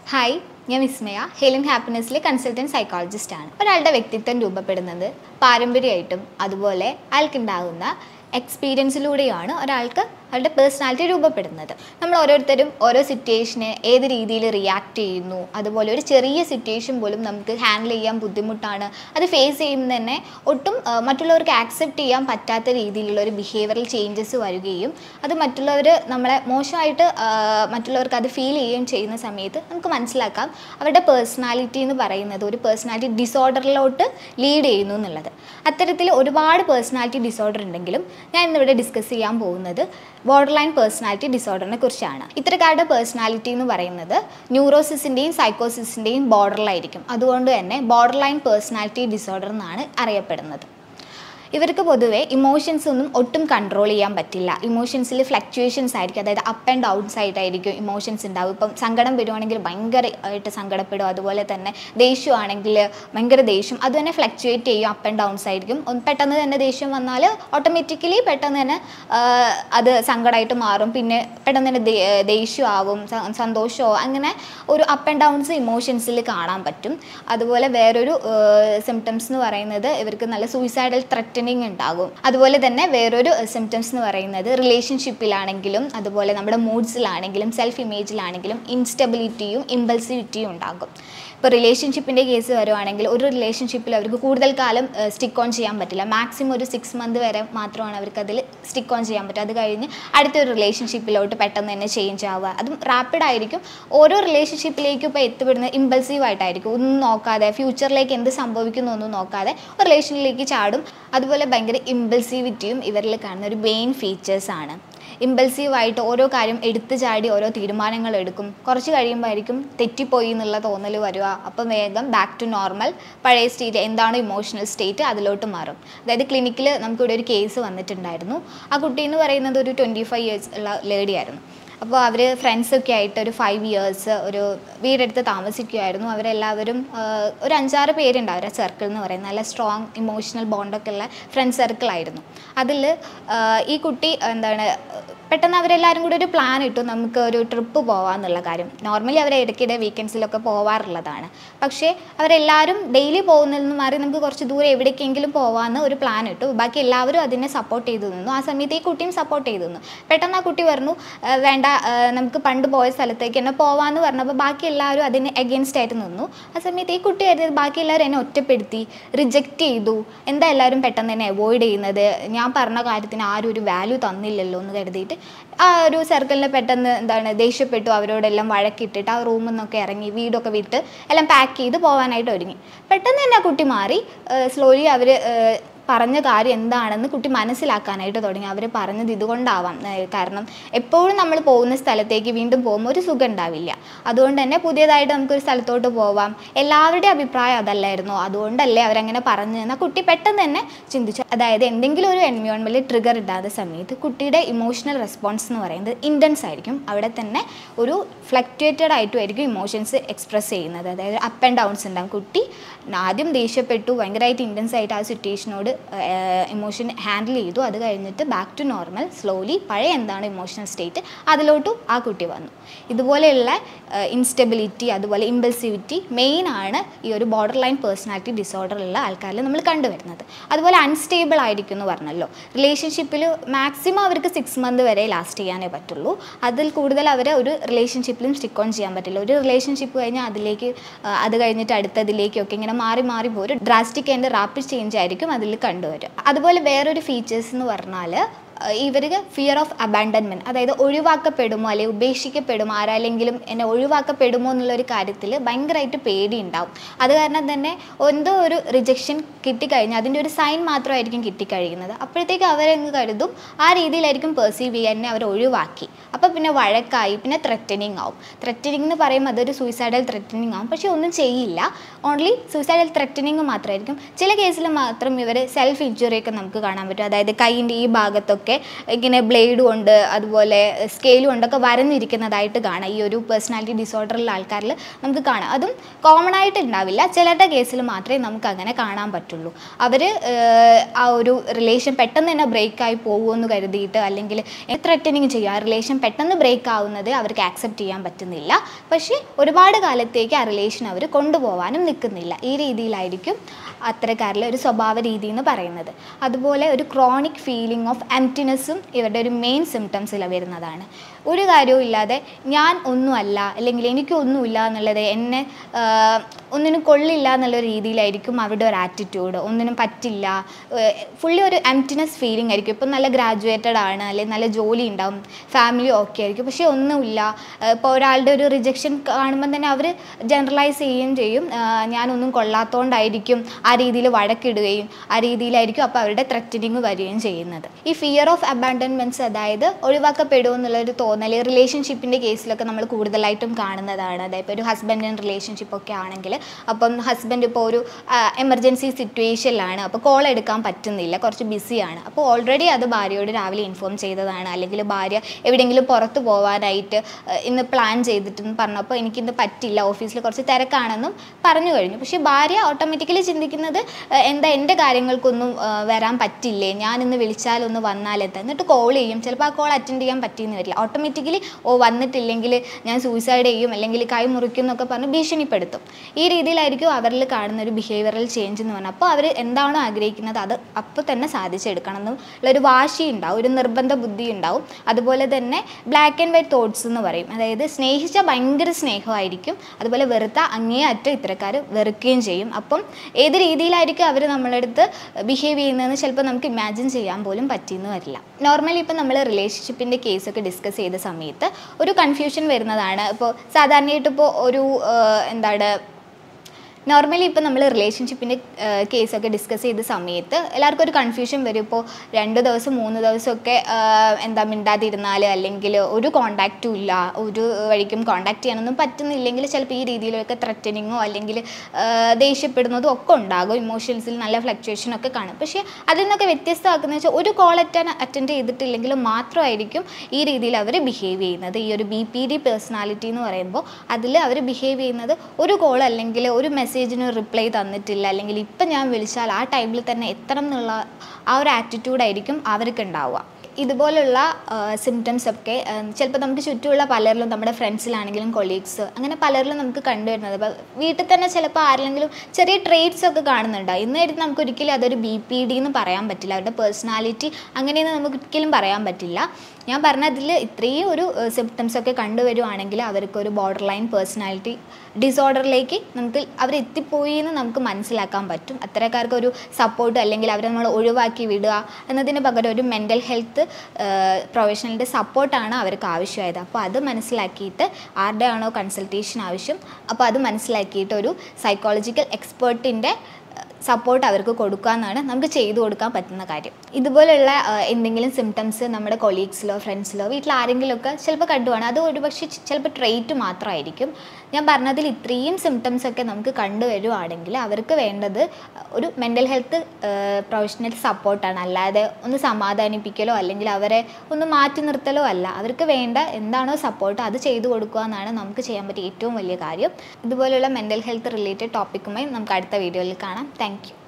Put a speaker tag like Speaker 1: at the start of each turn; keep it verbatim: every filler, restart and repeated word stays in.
Speaker 1: Hi, ഞാൻ വിസ്മയ. ഹെലിൻ ഹാപ്പിനെസ്സിലെ consultant സൈക്കോളജിസ്റ്റാണ്. ഒരാളുടെ വ്യക്തിത്വം രൂപപ്പെടുന്നത് പാരമ്പര്യമായിട്ടും അതുപോലെ അയാൾക്കുണ്ടാകുന്ന എക്സ്പീരിയൻസിലൂടെയാണ് ഒരാൾക്ക് അവരുടെ പേഴ്സണാലിറ്റി രൂപപ്പെടുന്നത്. നമ്മൾ ഓരോരുത്തരും ഓരോ സിറ്റുവേഷന് ഏത് രീതിയിൽ റിയാക്ട് ചെയ്യുന്നു, അതുപോലെ ഒരു ചെറിയ സിറ്റുവേഷൻ പോലും നമുക്ക് ഹാൻഡിൽ ചെയ്യാൻ ബുദ്ധിമുട്ടാണ്. അത് ഫേസ് ചെയ്യുമ്പോൾ തന്നെ ഒട്ടും മറ്റുള്ളവർക്ക് ആക്സെപ്റ്റ് ചെയ്യാൻ പറ്റാത്ത രീതിയിലുള്ള ഒരു ബിഹേവിയറൽ ചേഞ്ചസ് വരികയും അത് മറ്റുള്ളവർ നമ്മളെ മോശമായിട്ട് മറ്റുള്ളവർക്ക് അത് ഫീൽ ചെയ്യുകയും ചെയ്യുന്ന സമയത്ത് നമുക്ക് മനസ്സിലാക്കാം അവരുടെ പേഴ്സണാലിറ്റി എന്ന് പറയുന്നത് ഒരു പേഴ്സണാലിറ്റി ഡിസോർഡറിലോട്ട് ലീഡ് ചെയ്യുന്നു എന്നുള്ളത്. അത്തരത്തിൽ ഒരുപാട് പേഴ്സണാലിറ്റി ഡിസോർഡർ ഉണ്ടെങ്കിലും ഞാൻ ഇന്നിവിടെ ഡിസ്കസ് ചെയ്യാൻ പോകുന്നത് ബോർഡർ ലൈൻ പേഴ്സണാലിറ്റി ഡിസോർഡറിനെ കുറിച്ചാണ്. ഇത്തരക്കാരുടെ പേഴ്സണാലിറ്റി എന്ന് പറയുന്നത് ന്യൂറോസിസിൻ്റെയും സൈക്കോസിസിൻ്റെയും ബോർഡറിലായിരിക്കും. അതുകൊണ്ട് തന്നെ ബോർഡർ ലൈൻ പേഴ്സണാലിറ്റി ഡിസോർഡർ എന്നാണ് അറിയപ്പെടുന്നത്. ഇവർക്ക് പൊതുവേ ഇമോഷൻസ് ഒന്നും ഒട്ടും കൺട്രോൾ ചെയ്യാൻ പറ്റില്ല. ഇമോഷൻസിൽ ഫ്ലക്ച്വേഷൻസ് ആയിരിക്കും, അതായത് അപ്പ് ആൻഡ് ഡൗൺസ് ആയിട്ടായിരിക്കും ഇമോഷൻസ് ഉണ്ടാവും. ഇപ്പം സങ്കടം വരുവാണെങ്കിൽ ഭയങ്കരമായിട്ട് സങ്കടപ്പെടും, അതുപോലെ തന്നെ ദേഷ്യമാണെങ്കിൽ ഭയങ്കര ദേഷ്യം, അത് തന്നെ ഫ്ലക്ച്വേറ്റ് ചെയ്യും, അപ്പ് ആൻഡ് ഡൗൺസ് ആയിരിക്കും. പെട്ടെന്ന് തന്നെ ദേഷ്യം വന്നാൽ ഓട്ടോമാറ്റിക്കലി പെട്ടെന്ന് തന്നെ അത് സങ്കടമായിട്ട് മാറും, പിന്നെ പെട്ടെന്ന് തന്നെ ദേഷ്യമാവും, സന്തോഷമോ, അങ്ങനെ ഒരു അപ്പ് ആൻഡ് ഡൗൺസ് ഇമോഷൻസിൽ കാണാൻ പറ്റും. അതുപോലെ വേറൊരു സിംറ്റംസ് എന്ന് പറയുന്നത് ഇവർക്ക് നല്ല സൂയിസൈഡൽ ത്രെറ്റ് ഉണ്ടാകും. അതുപോലെ തന്നെ വേറൊരു സിംറ്റംസ് എന്ന് പറയുന്നത് റിലേഷൻഷിപ്പിലാണെങ്കിലും അതുപോലെ നമ്മുടെ മൂഡ്സിലാണെങ്കിലും സെൽഫ് ഇമേജിലാണെങ്കിലും ഇൻസ്റ്റെബിലിറ്റിയും ഇമ്പൾസിവിറ്റിയും ഉണ്ടാകും. ഇപ്പോൾ റിലേഷൻഷിപ്പിൻ്റെ കേസ് വരുവാണെങ്കിൽ ഒരു റിലേഷൻഷിപ്പിൽ അവർക്ക് കൂടുതൽ കാലം സ്റ്റിക്ക് ഓൺ ചെയ്യാൻ പറ്റില്ല. മാക്സിമം ഒരു സിക്സ് മന്ത് വരെ മാത്രമാണ് അവർക്ക് അതിൽ സ്റ്റിക്ക് ഓൺ ചെയ്യാൻ പറ്റുക. അത് കഴിഞ്ഞ് അടുത്തൊരു റിലേഷൻഷിപ്പിലോട്ട് പെട്ടെന്ന് തന്നെ ചേഞ്ച് ആവുക, അതും റാപ്പിഡ് ആയിരിക്കും. ഓരോ റിലേഷൻഷിപ്പിലേക്കും ഇപ്പോൾ എത്തിപ്പെടുന്നത് ഇമ്പൾസീവ് ആയിട്ടായിരിക്കും, ഒന്നും നോക്കാതെ ഫ്യൂച്ചറിലേക്ക് എന്ത് സംഭവിക്കുന്നു ഒന്നും നോക്കാതെ ഒരു റിലേഷനിലേക്ക് ചാടും. അതുപോലെ ഭയങ്കര ഇമ്പൾസിവിറ്റിയും ഇവരിൽ കാണുന്ന ഒരു മെയിൻ ഫീച്ചേഴ്സാണ്. ഇമ്പൾസീവായിട്ട് ഓരോ കാര്യം എടുത്തു ചാടി ഓരോ തീരുമാനങ്ങൾ എടുക്കും. കുറച്ച് കഴിയുമ്പോൾ ആയിരിക്കും തെറ്റിപ്പോയി എന്നുള്ള തോന്നൽ വരിക. അപ്പം വേഗം ബാക്ക് ടു നോർമൽ, പഴയ സ്റ്റേറ്റ് എന്താണ് ഇമോഷണൽ സ്റ്റേറ്റ് അതിലോട്ട് മാറും. അതായത് ക്ലിനിക്കിൽ നമുക്കിവിടെ ഒരു കേസ് വന്നിട്ടുണ്ടായിരുന്നു. ആ കുട്ടി എന്ന് പറയുന്നത് ഒരു ട്വൻറ്റി ഫൈവ് ഇയേഴ്സ് ഉള്ള ലേഡി ആയിരുന്നു. അപ്പോൾ അവർ ഫ്രണ്ട്സൊക്കെ ആയിട്ട് ഒരു ഫൈവ് ഇയേഴ്സ് ഒരു വീടെടുത്ത് താമസിക്കുമായിരുന്നു. അവരെല്ലാവരും ഒരു അഞ്ചാറ് പേരുണ്ട് അവരുടെ സർക്കിൾ എന്ന് പറയുന്നത്. നല്ല സ്ട്രോങ് ഇമോഷണൽ ബോണ്ടൊക്കെ ഉള്ള ഫ്രണ്ട് സർക്കിളായിരുന്നു. അതിൽ ഈ കുട്ടി എന്താണ് പെട്ടെന്ന് അവരെല്ലാവരും കൂടി ഒരു പ്ലാൻ ഇട്ടു, നമുക്ക് ഒരു ട്രിപ്പ് പോകാമെന്നുള്ള കാര്യം. നോർമലി അവർ ഇടയ്ക്കിടെ വീക്കെൻഡ്സിലൊക്കെ പോവാറുള്ളതാണ്. പക്ഷേ അവരെല്ലാവരും ഡെയിലി പോകുന്നതിൽ നിന്ന് മാറി നമുക്ക് കുറച്ച് ദൂരെ എവിടേക്കെങ്കിലും പോകാമെന്ന് ഒരു പ്ലാൻ ഇട്ടു. ബാക്കി എല്ലാവരും അതിനെ സപ്പോർട്ട് ചെയ്തു നിന്നു. ആ സമയത്ത് ഈ കുട്ടിയും സപ്പോർട്ട് ചെയ്തു നിന്നു. പെട്ടെന്ന് ആ കുട്ടി പറഞ്ഞു വേണ്ട, നമുക്ക് പണ്ട് പോയ സ്ഥലത്തേക്ക് തന്നെ പോവാമെന്ന് പറഞ്ഞപ്പോൾ ബാക്കി എല്ലാവരും അതിന് എഗെയിൻസ്റ്റ് ആയിട്ട് നിന്നു. ആ സമയത്ത് ഈ കുട്ടി കരുതിയത് ബാക്കി എല്ലാവരും എന്നെ ഒറ്റപ്പെടുത്തി, റിജക്റ്റ് ചെയ്തു, എന്താ എല്ലാവരും പെട്ടെന്ന് തന്നെ അവോയ്ഡ് ചെയ്യുന്നത്, ഞാൻ പറഞ്ഞ കാര്യത്തിന് ആരും ഒരു വാല്യൂ തന്നില്ലല്ലോ എന്ന് കരുതിയിട്ട് ആ ഒരു സർക്കിളിൽ പെട്ടെന്ന് എന്താണ് ദേഷ്യപ്പെട്ടു, അവരോടെല്ലാം വഴക്കിട്ടിട്ട് ആ റൂമിൽ നിന്നൊക്കെ ഇറങ്ങി വീടൊക്കെ വിട്ട് എല്ലാം പാക്ക് ചെയ്ത് പോകാനായിട്ട് ഒരുങ്ങി. പെട്ടെന്ന് തന്നെ ആ കുട്ടി മാറി. സ്ലോലി അവർ പറഞ്ഞ കാര്യം എന്താണെന്ന് കുട്ടി മനസ്സിലാക്കാനായിട്ട് തുടങ്ങി. അവർ പറഞ്ഞത് ഇതുകൊണ്ടാവാം, കാരണം എപ്പോഴും നമ്മൾ പോകുന്ന സ്ഥലത്തേക്ക് വീണ്ടും പോകുമ്പോൾ ഒരു സുഖം ഉണ്ടാവില്ല. അതുകൊണ്ട് തന്നെ പുതിയതായിട്ട് നമുക്കൊരു സ്ഥലത്തോട്ട് പോവാം, എല്ലാവരുടെയും അഭിപ്രായം അതല്ലായിരുന്നു, അതുകൊണ്ടല്ലേ അവരങ്ങനെ പറഞ്ഞതെന്ന് കുട്ടി പെട്ടെന്ന് തന്നെ ചിന്തിച്ചു. അതായത് എന്തെങ്കിലും ഒരു എൻവയോൺമെൻറ്റിൽ ട്രിഗർ ഇടാത്ത സമയത്ത് കുട്ടിയുടെ ഇമോഷണൽ റെസ്പോൺസ് എന്ന് പറയുന്നത് ഇൻറ്റൻസ് ആയിരിക്കും. അവിടെ തന്നെ ഒരു ഫ്ലക്ച്വേറ്റഡ് ആയിട്ടുമായിരിക്കും ഇമോഷൻസ് എക്സ്പ്രസ് ചെയ്യുന്നത്. അതായത് അപ്പ് ആൻഡ് ഡൗൺസ് ഉണ്ടാകും. കുട്ടി ആദ്യം ദേഷ്യപ്പെട്ടു, ഭയങ്കരമായിട്ട് ഇൻറ്റൻസ് ആയിട്ട് ആ സിറ്റുവേഷനോട് ഇമോഷൻ ഹാൻഡിൽ ചെയ്തു. അത് കഴിഞ്ഞിട്ട് ബാക്ക് ടു നോർമൽ സ്ലോലി പഴയ എന്താണ് ഇമോഷണൽ സ്റ്റേറ്റ് അതിലോട്ടും ആ കുട്ടി വന്നു. ഇതുപോലെയുള്ള ഇൻസ്റ്റെബിലിറ്റി അതുപോലെ ഇമ്പൾസിവിറ്റി മെയിനാണ് ഈ ഒരു ബോർഡർ ലൈൻ പേഴ്സണാലിറ്റി ഡിസോർഡറുള്ള ആൾക്കാരിൽ നമ്മൾ കണ്ടുവരുന്നത്. അതുപോലെ അൺസ്റ്റേബിൾ ആയിരിക്കും എന്ന് പറഞ്ഞല്ലോ. റിലേഷൻഷിപ്പിൽ മാക്സിമം അവർക്ക് സിക്സ് മന്ത് വരെ ലാസ്റ്റ് ചെയ്യാനേ പറ്റുള്ളൂ. അതിൽ കൂടുതൽ അവരെ ഒരു റിലേഷൻഷിപ്പിലും സ്റ്റിക്ക് ഓൺ ചെയ്യാൻ പറ്റില്ല. ഒരു റിലേഷൻഷിപ്പ് കഴിഞ്ഞാൽ അതിലേക്ക് അത് കഴിഞ്ഞിട്ട് അടുത്തതിലേക്കൊക്കെ ഇങ്ങനെ മാറി മാറി പോരും. ഡ്രാസ്റ്റിക് ആൻഡ് റാപ്പിഡ് ചേഞ്ച് ആയിരിക്കും അതിൽ കണ്ടുവരും. അതുപോലെ വേറൊരു ഫീച്ചേഴ്സ് എന്ന് പറഞ്ഞാൽ ഇവർക്ക് ഫിയർ ഓഫ് അബാൻഡൻമെൻറ്റ്, അതായത് ഒഴിവാക്കപ്പെടുമോ അല്ലെങ്കിൽ ഉപേക്ഷിക്കപ്പെടുമോ, ആരാലെങ്കിലും എന്നെ ഒഴിവാക്കപ്പെടുമോ എന്നുള്ളൊരു കാര്യത്തിൽ ഭയങ്കരമായിട്ട് പേടി ഉണ്ടാവും. അത് കാരണം തന്നെ എന്തോ ഒരു റിജക്ഷൻ കിട്ടിക്കഴിഞ്ഞാൽ അതിൻ്റെ ഒരു സൈൻ മാത്രമായിരിക്കും കിട്ടിക്കഴിയുന്നത്. അപ്പോഴത്തേക്ക് അവരെങ്ങ് കരുതും ആ രീതിയിലായിരിക്കും പെർസീവ് ചെയ്യാൻ, എന്നെ അവർ ഒഴിവാക്കി. അപ്പോൾ പിന്നെ വഴക്കായി, പിന്നെ ത്രെറ്റനിങ് ആവും. ത്രെറ്റനിങ് എന്ന് പറയുമ്പോൾ അതൊരു സൂയിസൈഡൽ ത്രെറ്റനിങ് ആവും. പക്ഷേ ഒന്നും ചെയ്യില്ല, ഓൺലി സൂയിസൈഡൽ ത്രെറ്റനിങ് മാത്രമായിരിക്കും. ചില കേസിൽ മാത്രം ഇവർ സെൽഫ് ഇഞ്ചുറിയൊക്കെ നമുക്ക് കാണാൻ പറ്റും. അതായത് കൈയിൻ്റെ ഈ ഭാഗത്തൊക്കെ ഒക്കെ ഇങ്ങനെ ബ്ലേഡ് കൊണ്ട് അതുപോലെ സ്കെയിൽ കൊണ്ടൊക്കെ വരഞ്ഞിരിക്കുന്നതായിട്ട് കാണാം. ഈ ഒരു പേഴ്സണാലിറ്റി ഡിസോർഡറുള്ള ആൾക്കാരിൽ നമുക്ക് കാണാം. അതും കോമൺ ആയിട്ട് ഉണ്ടാവില്ല, ചിലരുടെ കേസിൽ മാത്രമേ നമുക്ക് അങ്ങനെ കാണാൻ പറ്റുള്ളൂ. അവർ ആ ഒരു റിലേഷൻ പെട്ടെന്ന് തന്നെ ബ്രേക്കായി പോകുമെന്ന് കരുതിയിട്ട് അല്ലെങ്കിൽ ത്രെറ്റനിങ് ചെയ്യുക, ആ റിലേഷൻ പെട്ടെന്ന് ബ്രേക്ക് ആവുന്നത് അവർക്ക് ആക്സെപ്റ്റ് ചെയ്യാൻ പറ്റുന്നില്ല. പക്ഷേ ഒരുപാട് കാലത്തേക്ക് ആ റിലേഷൻ അവർ കൊണ്ടുപോകാനും നിൽക്കുന്നില്ല. ഈ രീതിയിലായിരിക്കും അത്തരക്കാരിലെ ഒരു സ്വഭാവ രീതി എന്ന് പറയുന്നത്. അതുപോലെ ഒരു ക്രോണിക് ഫീലിംഗ് ഓഫ് എംപ്റ്റിനെസ്സും ഇവരുടെ ഒരു മെയിൻ സിംറ്റംസിൽ വരുന്നതാണ്. ഒരു കാര്യവും ഇല്ലാതെ ഞാൻ ഒന്നുമല്ല അല്ലെങ്കിൽ എനിക്കൊന്നുമില്ല എന്നുള്ളത്, എന്നെ ഒന്നിനും കൊള്ളില്ല എന്നുള്ള രീതിയിലായിരിക്കും അവരുടെ ഒരു ആറ്റിറ്റ്യൂഡ്. ഒന്നിനും പറ്റില്ല, ഫുള്ളി ഒരു എംപ്റ്റിനെസ് ഫീലിംഗ് ആയിരിക്കും. ഇപ്പം നല്ല ഗ്രാജുവേറ്റഡ് ആണ് അല്ലെങ്കിൽ നല്ല ജോലി ഉണ്ടാവും, ഫാമിലി ഓക്കെ ആയിരിക്കും, പക്ഷേ ഒന്നുമില്ല. ഇപ്പോൾ ഒരാളുടെ ഒരു റിജക്ഷൻ കാണുമ്പോൾ തന്നെ അവർ ജനറലൈസ് ചെയ്യുകയും ചെയ്യും, ഞാനൊന്നും കൊള്ളാത്തതുകൊണ്ടായിരിക്കും, ആ രീതിയിൽ വഴക്കിടുകയും ആ രീതിയിലായിരിക്കും അപ്പോൾ അവരുടെ ത്രെറ്റനിങ് വരികയും ചെയ്യുന്നത്. ഈ ഫിയർ ഓഫ് അബാൻഡൻമെൻറ്റ്സ്, അതായത് ഒഴിവാക്കപ്പെടുമോ എന്നുള്ളൊരു തോന്നൽ റിലേഷൻഷിപ്പിൻ്റെ കേസിലൊക്കെ നമ്മൾ കൂടുതലായിട്ടും കാണുന്നതാണ്. അതായത് ഒരു ഹസ്ബൻഡ് ആൻഡ് റിലേഷൻഷിപ്പ് ഒക്കെ ആണെങ്കിൽ, അപ്പം ഹസ്ബൻഡ് ഇപ്പോൾ ഒരു എമർജൻസി സിറ്റുവേഷനിലാണ്, അപ്പോൾ കോൾ എടുക്കാൻ പറ്റുന്നില്ല, കുറച്ച് ബിസിയാണ്. അപ്പോൾ ഓൾറെഡി അത് ഭാര്യയോട് രാവിലെ ഇൻഫോം ചെയ്തതാണ്, അല്ലെങ്കിൽ ഭാര്യ എവിടെയെങ്കിലും പുറത്ത് പോകാനായിട്ട് ഇന്ന് പ്ലാൻ ചെയ്തിട്ടെന്ന് പറഞ്ഞപ്പോൾ എനിക്കിന്ന് പറ്റില്ല, ഓഫീസിൽ കുറച്ച് തിരക്കാണെന്നും പറഞ്ഞു കഴിഞ്ഞു. പക്ഷേ ഭാര്യ ഓട്ടോമാറ്റിക്കലി ചിന്തിക്കുന്നത് എന്താ എൻ്റെ കാര്യങ്ങൾക്കൊന്നും വരാൻ പറ്റില്ലേ, ഞാനിന്ന് വിളിച്ചാലൊന്ന് വന്നാലെത്താം, എന്നിട്ട് കോൾ ചെയ്യും. ചിലപ്പോൾ ആ കോൾ അറ്റൻഡ് ചെയ്യാൻ പറ്റിയെന്ന് വരില്ല. ഓട്ടോമാറ്റിക്കലി ഓ വന്നിട്ടില്ലെങ്കിൽ ഞാൻ സൂയിസൈഡ് ചെയ്യും അല്ലെങ്കിൽ കൈ മുറിക്കും എന്നൊക്കെ പറഞ്ഞ് ഭീഷണിപ്പെടുത്തും. ഈ രീതിയിലായിരിക്കും അവരിൽ കാണുന്ന ഒരു ബിഹേവിയറൽ ചേഞ്ച് എന്ന് പറഞ്ഞാൽ. അപ്പോൾ അവർ എന്താണോ ആഗ്രഹിക്കുന്നത് അത് അപ്പോൾ തന്നെ സാധിച്ചെടുക്കണം എന്നുള്ളൊരു വാശി ഉണ്ടാവും, ഒരു നിർബന്ധ ബുദ്ധി ഉണ്ടാവും. അതുപോലെ തന്നെ ബ്ലാക്ക് ആൻഡ് വൈറ്റ് തോട്ട്സ് എന്ന് പറയും. അതായത് സ്നേഹിച്ചാൽ ഭയങ്കര സ്നേഹമായിരിക്കും, അതുപോലെ വെറുത്ത അങ്ങേ അറ്റം ഇത്തരക്കാർ വെറുക്കുകയും ചെയ്യും. അപ്പം ഏത് രീതിയിലായിരിക്കും അവർ നമ്മളടുത്ത് ബിഹേവ് ചെയ്യുന്നതെന്ന് ചിലപ്പോൾ നമുക്ക് ഇമാജിൻ ചെയ്യാൻ പോലും പറ്റിയെന്ന് വരില്ല. നോർമലി ഇപ്പം നമ്മൾ റിലേഷൻഷിപ്പിൻ്റെ കേസൊക്കെ ഡിസ്കസ് ചെയ്ത സമയത്ത് ഒരു കൺഫ്യൂഷൻ വരുന്നതാണ്. ഇപ്പോൾ സാധാരണയായിട്ട് ഇപ്പോൾ ഒരു എന്താണ് നോർമലി ഇപ്പോൾ നമ്മൾ റിലേഷൻഷിപ്പിൻ്റെ കേസൊക്കെ ഡിസ്കസ് ചെയ്ത സമയത്ത് എല്ലാവർക്കും ഒരു കൺഫ്യൂഷൻ വരും. ഇപ്പോൾ രണ്ട് ദിവസം മൂന്ന് ദിവസമൊക്കെ എന്താ മിണ്ടാതിരുന്നാൽ അല്ലെങ്കിൽ ഒരു കോണ്ടാക്റ്റും ഇല്ല, ഒരു വഴിക്കും കോണ്ടാക്ട് ചെയ്യാനൊന്നും പറ്റുന്നില്ലെങ്കിൽ ചിലപ്പോൾ ഈ രീതിയിലൊക്കെ ത്രെറ്റനിങ്ങോ അല്ലെങ്കിൽ ദേഷ്യപ്പെടുന്നതും ഒക്കെ ഉണ്ടാകും. ഇമോഷൻസിൽ നല്ല ഫ്ലക്ച്വേഷനൊക്കെ കാണും. പക്ഷേ അതിൽ നിന്നൊക്കെ വ്യത്യസ്തമാക്കുന്നത് വെച്ചാൽ ഒരു കോൾ അറ്റൻ അറ്റൻഡ് ചെയ്തിട്ടില്ലെങ്കിൽ മാത്രമായിരിക്കും ഈ രീതിയിൽ അവർ ബിഹേവ് ചെയ്യുന്നത്. ഈ ഒരു ബി പി ഡി പേഴ്സണാലിറ്റി എന്ന് പറയുമ്പോൾ അതിൽ അവർ ബിഹേവ് ചെയ്യുന്നത് ഒരു കോൾ അല്ലെങ്കിൽ ഒരു മെസ്സേജ് മെസ്സേജിന് റിപ്ലൈ തന്നിട്ടില്ല അല്ലെങ്കിൽ ഇപ്പം ഞാൻ വിളിച്ചാൽ ആ ടൈമിൽ തന്നെ എത്തണം എന്നുള്ള ആ ഒരു ആറ്റിറ്റ്യൂഡായിരിക്കും അവർക്ക് ഉണ്ടാവുക. ഇതുപോലുള്ള സിംറ്റംസ് ഒക്കെ ചിലപ്പോൾ നമുക്ക് ചുറ്റുമുള്ള പലരിലും, നമ്മുടെ ഫ്രണ്ട്സിലാണെങ്കിലും കൊളീഗ്സ് അങ്ങനെ പലരിലും നമുക്ക് കണ്ടുവരുന്നത്. അപ്പോൾ വീട്ടിൽ തന്നെ ചിലപ്പോൾ ആരെങ്കിലും ചെറിയ ട്രേറ്റ്സ് ഒക്കെ കാണുന്നുണ്ടാവും. ഇന്ന് എടുത്ത് നമുക്ക് ഒരിക്കലും അതൊരു ബി പി ഡി എന്ന് പറയാൻ പറ്റില്ല, അവരുടെ പേഴ്സണാലിറ്റി അങ്ങനെയൊന്നും നമുക്ക് ഒരിക്കലും പറയാൻ പറ്റില്ല. ഞാൻ പറഞ്ഞതിൽ ഇത്രയും ഒരു സിംറ്റംസ് ഒക്കെ കണ്ടുവരുവാണെങ്കിൽ അവർക്കൊരു ബോർഡർ ലൈൻ പേഴ്സണാലിറ്റി ഡിസോർഡറിലേക്ക് നമുക്ക് അവരെത്തിപ്പോയി എന്ന് നമുക്ക് മനസ്സിലാക്കാൻ പറ്റും. അത്തരക്കാർക്ക് ഒരു സപ്പോർട്ട് അല്ലെങ്കിൽ അവരെ നമ്മൾ ഒഴിവാക്കി വിടുക എന്നതിന് പകരം ഒരു മെൻ്റൽ ഹെൽത്ത് പ്രൊഫഷണലിൻ്റെ സപ്പോർട്ടാണ് അവർക്ക് ആവശ്യമായത്. അപ്പോൾ അത് മനസ്സിലാക്കിയിട്ട് ആരുടെ ആണോ കൺസൾട്ടേഷൻ ആവശ്യം, അപ്പോൾ അത് മനസ്സിലാക്കിയിട്ട് ഒരു സൈക്കോളജിക്കൽ എക്സ്പേർട്ടിൻ്റെ സപ്പോർട്ട് അവർക്ക് കൊടുക്കുക എന്നാണ് നമുക്ക് ചെയ്തു കൊടുക്കാൻ പറ്റുന്ന കാര്യം. ഇതുപോലുള്ള എന്തെങ്കിലും സിംറ്റംസ് നമ്മുടെ കൊളീഗ്സിലോ ഫ്രണ്ട്സിലോ വീട്ടിൽ ആരെങ്കിലുമൊക്കെ ചിലപ്പോൾ കണ്ടുപോകണം. അത് ഒരുപക്ഷെ ചിലപ്പോൾ ട്രേറ്റ് മാത്രമായിരിക്കും. ഞാൻ പറഞ്ഞതിൽ ഇത്രയും സിംറ്റംസ് ഒക്കെ നമുക്ക് കണ്ടുവരുവാണെങ്കിൽ അവർക്ക് വേണ്ടത് ഒരു മെൻ്റൽ ഹെൽത്ത് പ്രൊഫഷണൽ സപ്പോർട്ടാണ്, അല്ലാതെ ഒന്ന് സമാധാനിപ്പിക്കലോ അല്ലെങ്കിൽ അവരെ ഒന്ന് മാറ്റി നിർത്തലോ അല്ല. അവർക്ക് വേണ്ട എന്താണോ സപ്പോർട്ട് അത് ചെയ്തു കൊടുക്കുക എന്നാണ് നമുക്ക് ചെയ്യാൻ പറ്റിയ ഏറ്റവും വലിയ കാര്യം. ഇതുപോലുള്ള മെൻ്റൽ ഹെൽത്ത് റിലേറ്റഡ് ടോപ്പിക്കുമായി നമുക്ക് അടുത്ത വീഡിയോയിൽ കാണാം. Thank U.